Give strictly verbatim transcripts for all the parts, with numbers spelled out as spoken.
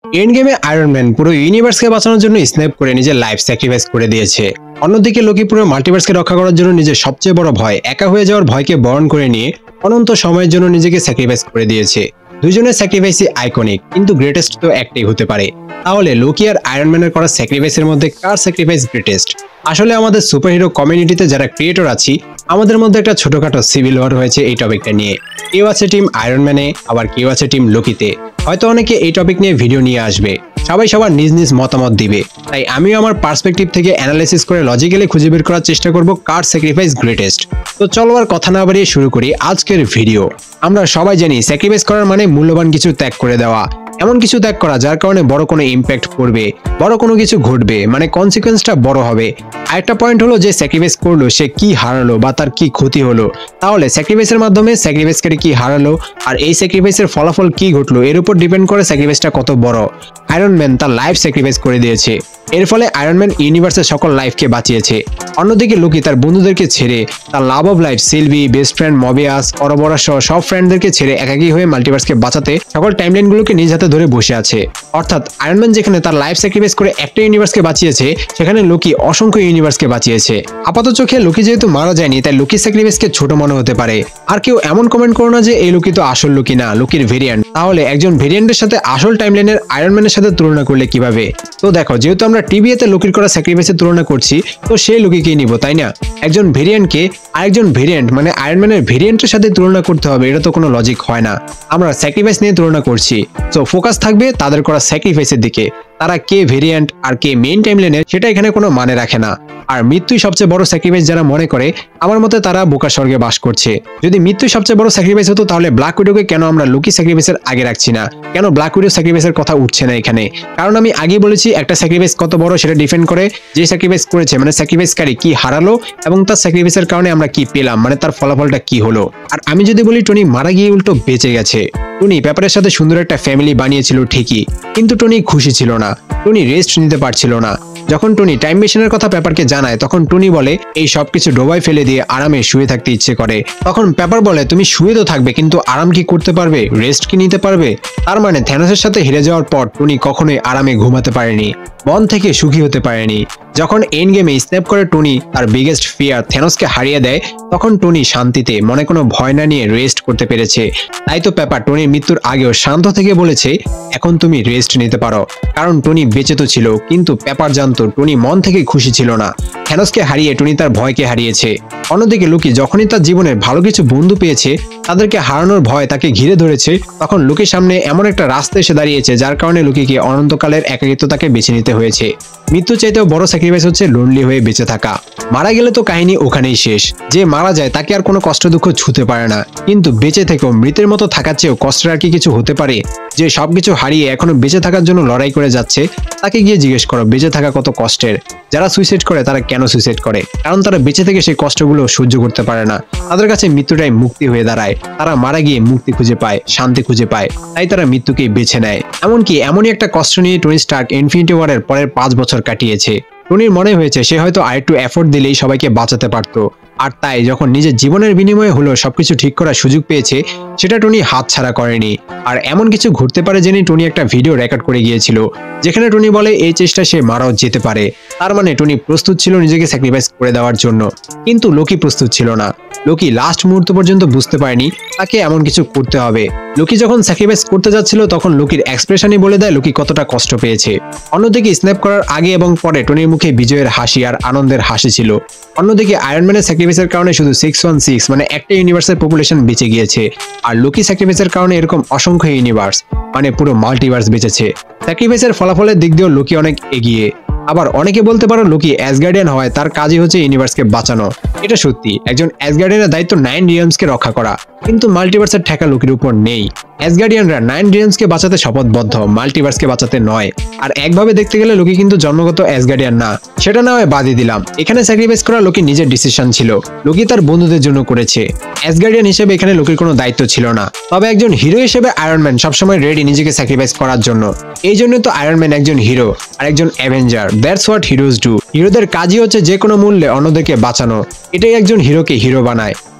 And গেমে Ironman পুরো ইউনিভার্সকে বাঁচানোর জন্য স্ন্যাপ করে নিজের লাইফ স্যাক্রিফাইস করে দিয়েছে। অন্যদিকে লোকি পুরো মাল্টিভার্সকে রক্ষা করার জন্য নিজের সবচেয়ে বড় ভয় একা হয়ে যাওয়ার ভয়কে বরণ করে নিয়ে অনন্ত সময়ের জন্য নিজেকে স্যাক্রিফাইস করে দিয়েছে। দুজনের স্যাক্রিফাইসই আইকনিক, কিন্তু গ্রেটেস্ট তো একটাই হতে পারে। তাহলে লোকি আর আয়রনম্যানের করা স্যাক্রিফাইসের মধ্যে কার স্যাক্রিফাইস গ্রেটেস্ট? আসলে আমাদের সুপারহিরো কমিউনিটিতে যারা ক্রিয়েটর আছি, আমাদের মধ্যে একটা ছোটখাটো সিভিল ওয়ার হয়েছে এই টপিকটা নিয়ে। কেউ আছে টিম আয়রনম্যানে, আবার কেউ আছে টিম লোকিতে। হয়তো অনেকে এই টপিক নিয়ে ভিডিও নিয়ে আসবে, সবাই সবার নিজ নিজ মতামত দিবে। তাই আমিও আমার পার্সপেক্টিভ থেকে অ্যানালাইসিস করে লজিক্যালি খুঁজে বের করার চেষ্টা করব কার স্যাক্রিফাইস গ্রেটেস্ট। তো চলো আর কথা না বাড়িয়ে শুরু করি আজকের ভিডিও। আমরা সবাই জানি স্যাক্রিফাইস করার মানে মূল্যবান কিছু ত্যাগ করে দেওয়া, এমন কিছু ত্যাগ করা যার কারণে বড় কোনো ইম্প্যাক্ট পড়বে, বড় কোনো কিছু ঘটবে, মানে কনসিকুয়েন্সটা বড় হবে। আরেকটা পয়েন্ট হলো যে স্যাক্রিফাইস করলো সে কি হারালো বা তার কি ক্ষতি হলো। তাহলে স্যাক্রিফাইসের মাধ্যমে স্যাক্রিফাইসকারী কি হারালো আর এই স্যাক্রিফাইসের ফলাফল কি ঘটলো এর উপর ডিপেন্ড করে স্যাক্রিফাইসটা কত বড়। আয়রনম্যান তার লাইফ স্যাক্রিফাইস করে দিয়েছে, এর ফলে আয়রনম্যান ইউনিভার্সের সকল লাইফকে বাঁচিয়েছে। অন্যদিকে লোকি তার বন্ধুদেরকে ছেড়ে, তার love of life Sylvie, best friend Mobius, Ouroboros সহ সব ফ্রেন্ডদেরকে ছেড়ে একাকী হয়ে মাল্টিভার্সকে বাঁচাতে সকল টাইমলাইনগুলোকে নিজ হাতে ধরে বসে আছে। অর্থাৎ আয়রনম্যান যেখানে তার লাইফ স্যাক্রিফাইস করে একটা ইউনিভার্সকে বাঁচিয়েছে, সেখানে লোকি অসংখ্য ইউনিভার্সকে বাঁচিয়েছে। আপাতত চোখে লোকি যেহেতু মারা যায়নি, তাই লোকি স্যাক্রিফাইসকে ছোট মনে হতে পারে। আর কেউ এমন কমেন্ট করো না যে এই লোকি তো আসল লোকি না, লোকির ভেরিয়েন্ট। তাহলে একজন ভেরিয়েন্টের সাথে আসল টাইমলাইনের আয়রনম্যানের সাথে তুলনা করলে কিভাবে? তো দেখো, যেহেতু আমরা টিভিতে লোকির করা স্যাক্রিফাইসের তুলনা করছি, তো সেই লোকিকেই নিব, তাই না? একজন ভেরিয়েন্টকে আরেকজন ভেরিয়েন্ট মানে আয়রনম্যানের ভেরিয়েন্টের সাথে তুলনা করতে হবে, এটা তো কোনো লজিক হয় না। আমরা স্যাক্রিফাইস নিয়ে তুলনা করছি, তো ফোকাস থাকবে তাদের করা স্যাক্রিফাইসের দিকে। তারা কে ভেরিয়েন্ট আর কে মেইন টাইমলাইনের সেটা এখানে কোনো মানে রাখে না। আর মৃত্যুই সবচেয়ে বড় স্যাক্রিফাইস যারা মনে করে, আমার মতে তারা বোকা স্বর্গে বাস করছে। যদি মৃত্যুই সবচেয়ে বড় স্যাক্রিফাইস হতো, তাহলে ব্ল্যাক উইডোকে কেন আমরা লোকি স্যাক্রিফাইসের আগে রাখছি না? কেন ব্ল্যাক উইডো স্যাক্রিফাইসের কথা উঠছে না এখানে? কারণ আমি আগেই বলেছি, একটা স্যাক্রিফাইস কত বড় সেটা ডিপেন্ড করে যে স্যাক্রিফাইস করেছে, মানে স্যাক্রিফাইসকারী কি হারালো এবং তার স্যাক্রিফাইসের কারণে আমরা কি পেলাম, মানে তার ফলাফলটা কি হলো। আর আমি যদি বলি, টনি মারা গিয়ে উল্টো বেঁচে গেছে। টনি পেপারের সাথে সুন্দর একটা ফ্যামিলি বানিয়েছিল ঠিকই, কিন্তু টনি খুশি ছিল না, টনি রেস্ট নিতে পারছিল না। যখন টনি টাইম মেশিনের কথা পেপারকে জানায়, তখন টনি বলে এই সবকিছু ডোবায় ফেলে দিয়ে আরামে শুয়ে থাকতে ইচ্ছে করে। তখন পেপার বলে তুমি শুয়ে তো থাকবে, কিন্তু আরাম কি করতে পারবে, রেস্ট কি নিতে পারবে? তার মানে থ্যানোসের সাথে হেরে যাওয়ার পর টনি কখনোই আরামে ঘুমাতে পারেনি, মন থেকে সুখী হতে পারেনি। যখন এন্ড গেমে স্ন্যাপ করে টনি তার বিগেস্ট ফিয়ার থ্যানোসকে হারিয়ে দেয়, তখন টনি শান্তিতে মনে কোনো ভয় না নিয়ে রেস্ট করতে পেরেছে। তাই তো পেপার টনির মৃত্যুর আগেও শান্ত থেকে বলেছে এখন তুমি রেস্ট নিতে পারো। কারণ টনি বেঁচে তো ছিল, কিন্তু পেপার জানতো টনি মন থেকে খুশি ছিল না। থ্যানোসকে হারিয়ে টনি তার ভয়কে হারিয়েছে। অন্যদিকে লোকি যখনই তার জীবনে ভালো কিছু বন্ধু পেয়েছে, তাদেরকে হারানোর ভয় তাকে ঘিরে ধরেছে, তখন লোকির সামনে এমন একটা রাস্তা এসে দাঁড়িয়েছে যার কারণে লোকিকে অনন্তকালের একাকিত্বতাকে বেছে নিতে হয়েছে। মৃত্যু চাইতেও বড় স্যাক্রিফাইস হচ্ছে লোনলি হয়ে বেঁচে থাকা। মারা গেলে তো কাহিনী ওখানেই শেষ। যে মারা যায় তাকে আর কোনো কষ্ট দুঃখ ছুঁতে পারে না, কিন্তু বেঁচে থেকেও মৃতের মতো থাকার চেয়েও কষ্টের আর কি কিছু হতে পারে? যে সবকিছু হারিয়ে এখনো বেঁচে থাকার জন্য লড়াই করে যাচ্ছে, তাকে গিয়ে জিজ্ঞেস করো বেঁচে থাকা কত কষ্টের। যারা সুইসাইড করে তারা কেন সুইসাইড করে? কারণ তারা বেঁচে থেকে সেই কষ্টগুলো সহ্য করতে পারে না। তাদের কাছে মৃত্যুটাই মুক্তি হয়ে দাঁড়ায়। তারা মারা গিয়ে মুক্তি খুঁজে পায়, শান্তি খুঁজে পায়, তাই তারা মৃত্যুকেই বেছে নেয়। এমনকি এমনই একটা কষ্ট নিয়ে টনি স্টার্ক ইনফিনিটি ওয়ারের পরের পাঁচ বছর কাটিয়েছে। টনির মনে হয়েছে সে হয়তো আরেকটু এফোর্ট দিলেই সবাইকে বাঁচাতে পারতো। আর তাই যখন নিজের জীবনের বিনিময়ে হলো সবকিছু ঠিক করার সুযোগ পেয়েছে, সেটা টনি হাতছাড়া করেনি। আর এমন কিছু ঘটতে পারে জেনে টনি একটা ভিডিও রেকর্ড করে গিয়েছিল, যেখানে টনি বলে এই চেষ্টা সে মারাও যেতে পারে। তার মানে টনি প্রস্তুত ছিল নিজেকে স্যাক্রিফাইস করে দেওয়ার জন্য, কিন্তু লোকি প্রস্তুত ছিল না। লোকি লাস্ট মুহূর্ত পর্যন্ত বুঝতে পারেনি তাকে এমন কিছু করতে হবে। লোকি যখন স্যাক্রিফাইস করতে যাচ্ছিল, তখন লোকির এক্সপ্রেশনই বলে দেয় লোকি কতটা কষ্ট পেয়েছে। অন্যদিকে স্ন্যাপ করার আগে এবং পরে টনির মুখে বিজয়ের হাসি আর আনন্দের হাসি ছিল। অন্যদিকে আয়রনম্যানের স্যাক্রিফাইসের কারণে শুধু সিক্স ওয়ান সিক্স মানে একটা ইউনিভার্সের পপুলেশন বেঁচে গিয়েছে, আর লোকি স্যাক্রিফাইসের কারণে এরকম অসংখ্য ইউনিভার্স মানে পুরো মাল্টিভার্স বেঁচেছে। স্যাক্রিফাইসের ফলাফলের দিক দিয়েও লোকি অনেক এগিয়ে। আবার অনেকে বলতে পারো লোকি অ্যাসগার্ডিয়ান হয়, তার কাজই হচ্ছে ইউনিভার্সকে বাঁচানো। এটা সত্যি, একজন অ্যাসগার্ডিয়ানের দায়িত্ব নাইন রিয়ামসকে রক্ষা করা, কিন্তু মাল্টিভার্সের ঠেকা লোকির উপর নেই। অ্যাসগার্ডিয়ানরা নাইন রিয়ামসকে বাঁচাতে শপথবদ্ধ, মাল্টিভার্সকে বাঁচাতে নয়। আর একভাবে দেখতে গেলে লোকি কিন্তু জন্মগত অ্যাসগার্ডিয়ান না, সেটা না হয় বাদই দিলাম। এখানে স্যাক্রিফাইস করা লোকি নিজের ডিসিশন ছিল, লোকি তার বন্ধুদের জন্য করেছে। অ্যাসগার্ডিয়ান হিসেবে এখানে লোকির কোনো দায়িত্ব ছিল না। তবে একজন হিরো হিসেবে আয়রনম্যান সবসময় রেডি নিজেকে স্যাক্রিফাইস করার জন্য। এই জন্য তো আয়রনম্যান একজন হিরো আর একজন avenger. That's what heroes do. হিরোদের কাজই হচ্ছে যে কোনো মূল্যে অন্যদেরকে বাঁচানো। এটাই একজন হিরোকে হিরো বানায়।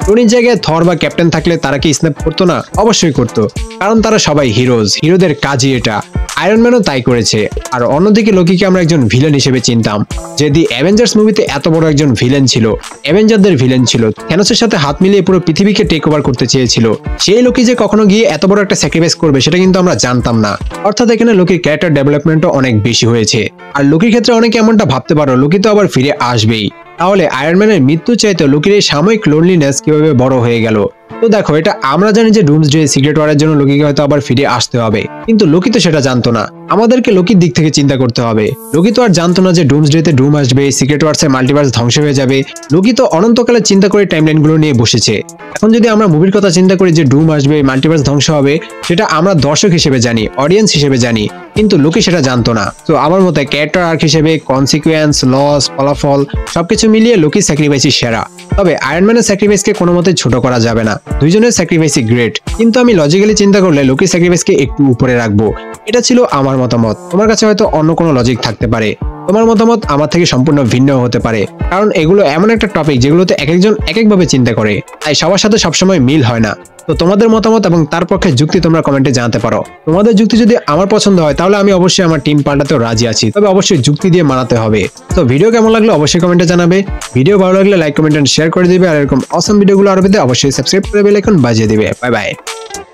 টনির জায়গায় থর বা ক্যাপ্টেন থাকলে তারা কি স্ন্যাপ করতো না? অবশ্যই করতো, কারণ তারা সবাই হিরোজ, হিরোদের কাজই এটা। আয়রনম্যানও তাই করেছে। আর অন্যদিকে লোকিকে আমরা একজন ভিলেন হিসেবে চিনতাম, যে দি অ্যাভেঞ্জার্স মুভিতে এত বড় একজন ভিলেন ছিল, অ্যাভেঞ্জারদের ভিলেন ছিল, থ্যানোসের সাথে হাত মিলিয়ে পুরো পৃথিবীকে টেক ওভার করতে চেয়েছিল। সেই লোকি যে কখনো গিয়ে এত বড় একটা স্যাক্রিফাইস করবে সেটা কিন্তু আমরা জানতাম না। অর্থাৎ এখানে লোকির ক্যারেক্টার ডেভেলপমেন্টও অনেক বেশি হয়েছে। আর লোকির ক্ষেত্রে অনেকে এমনটা ভাবতে পারো লোকি তো আবার ফিরে আসবেই, তাহলে আয়রনম্যানের মৃত্যু চাইতে লোকির এই সাময়িক লোনলিনেস কিভাবে বড় হয়ে গেল? তো দেখো, এটা আমরা জানি যে ডুমসডে সিক্রেট ওয়ারের জন্য লোকিকে হয়তো আবার ফিরে আসতে হবে, কিন্তু লোকি তো সেটা জানতো না। আমাদেরকে লোকির দিক থেকে চিন্তা করতে হবে। লোকি তো আর জানতো না যে ডুমসডেতে ডুম আসবে, সিক্রেট ওয়ার্সের মাল্টিভার্স ধ্বংস হয়ে যাবে। লোকি তো অনন্তকালে চিন্তা করে টাইমলাইন গুলো নিয়ে বসেছে। এখন যদি আমরা মুভির কথা চিন্তা করি যে ডুম আসবে, মাল্টিভার্স ধ্বংস হবে, সেটা আমরা দর্শক হিসেবে জানি, অডিয়েন্স হিসেবে জানি, কিন্তু লোকি সেটা জানতো না। তো আমার মতে ক্যারেক্টার আর্ক হিসেবে কনসিকুয়েন্স, লস, ফলাফল সবকিছু মিলিয়ে লোকি স্যাক্রিফাইসই সেরা। তবে আয়রনম্যানের স্যাক্রিফাইসকে কোনো মতে ছোট করা যাবে না, দুইজনের স্যাক্রিফাইসই গ্রেট, কিন্তু আমি লজিক্যালি চিন্তা করলে লোকির স্যাক্রিফাইসকে একটু উপরে রাখবো। এটা ছিল আমার মতামত। তোমার কাছে হয়তো অন্য কোনো লজিক থাকতে পারে, তোমার মতামত আমার থেকে সম্পূর্ণ ভিন্ন হতে পারে, কারণ এগুলো এমন একটা টপিক যেগুলোতে এক একজন এক একভাবে চিন্তা করে, তাই সবার সাথে সবসময় মিল হয় না। তো তোমাদের মতামত এবং তার পক্ষে যুক্তি তোমরা কমেন্টে জানাতে পারো। তোমাদের যুক্তি যদি আমার পছন্দ হয় তাহলে আমি অবশ্যই আমার টিম পাল্টাতেও রাজি আছি, তবে অবশ্যই যুক্তি দিয়ে মানাতে হবে। তো ভিডিও কেমন লাগলো অবশ্যই কমেন্টে জানাবে। ভিডিও ভালো লাগলে লাইক, কমেন্ট এন্ড শেয়ার করে দিবে। আর এরকম অসম ভিডিওগুলো আরো পেতে অবশ্যই সাবস্ক্রাইব করে বেল আইকন বাজিয়ে দিবে। Bye by.